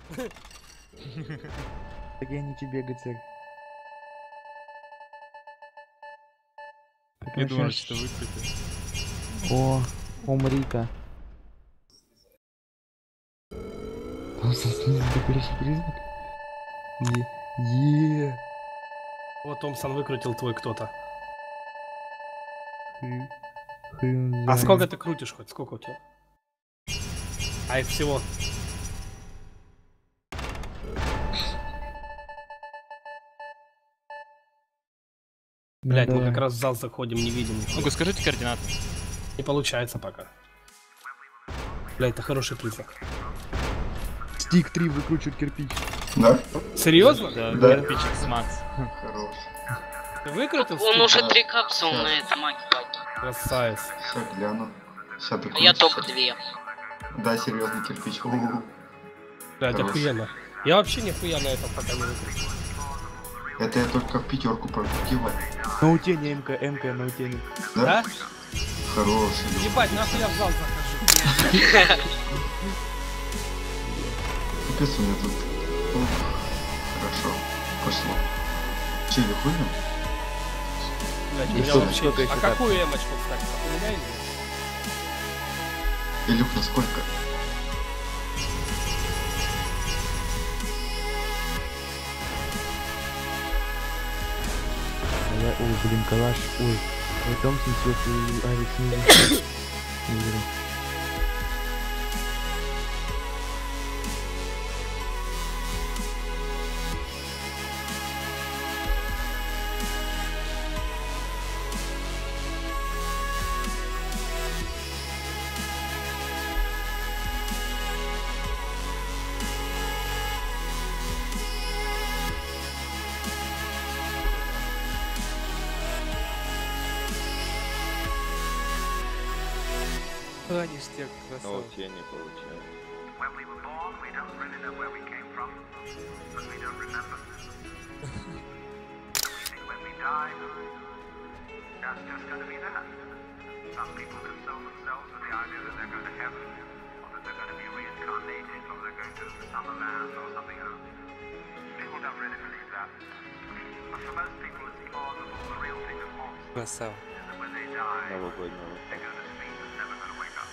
Так я не тебе, ГЦ. Не думал, что выкрутил. О, Омрика. Томпсон снизу такой признак. Вот Томпсон выкрутил твой кто-то. Хрен А знает. сколько ты крутишь хоть? Сколько у тебя? А их всего? Блять, мы Да. как раз в зал заходим, не видим. Ну-ка, скажите координаты. Не получается пока. Блять, это хороший признак. Стик 3 выкручивает кирпич. Да? Серьезно? Да, Да. кирпичик с Макс. Хорош. Ты выкрутил? Он Стик? уже 3 капсулы на этом маке. Красавец. Сейчас гляну. Сейчас А прикрутится. я только 2. Да, серьезный кирпич. У-у-у. Блять, Хорош. охуенно. Я вообще нихуя на этом пока не выкрутил. Это я только в пятерку прокрутил. На утене МК на утене. Да? Да? Хороший. Ебать, нахуй я в зал захожу. Капец у меня тут. Ух, хорошо. Пошло. Че, выходим? Блять, у И меня сколько вообще... еще А так? какую эмочку, кстати? У меня или... Илюх, на сколько? Ой, блин, калаш. Ой, Томпсон сверху и Авик снизу. Снизу. Ништяк, красава. Тени получается. When we were born, we don't really know where we came from, but we don't remember. We think when we die, that's just going to be that. Some people console themselves with the idea that they're going to heaven, or that they're going to be reincarnated, or they're going to Summerland, or something else. People don't really believe that. But for most people, it's plausible. The real thing that haunts them Красава. is that when they die, Новогоднего. they go to sleep and never going to wake up.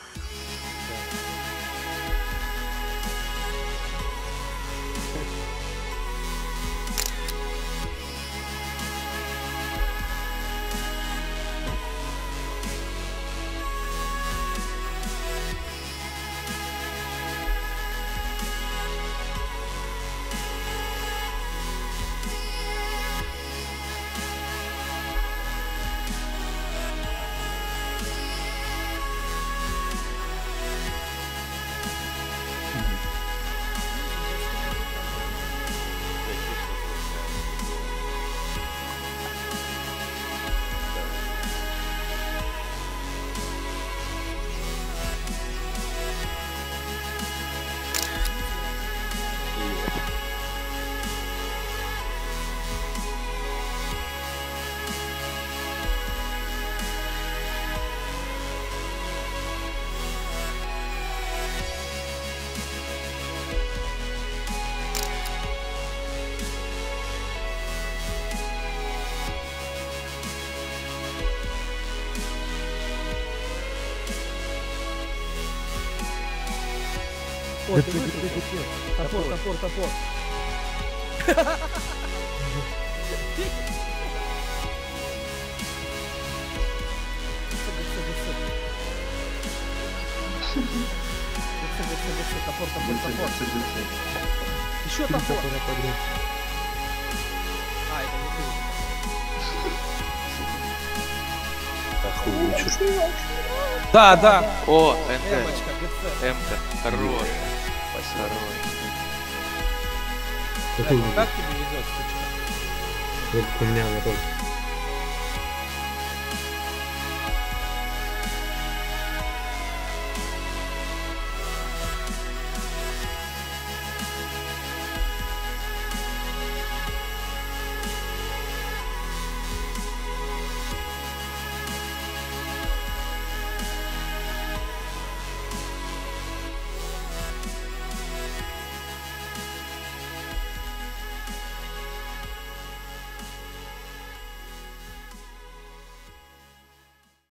О, ты выкрутил. Топор. Топор. Еще топор. А, это не ты. Да. О, НТ. Эмочка, ГЦ. МК. Хорош. Спасибо. Блядь, ну как тебе везет, скучно? Вот у меня вот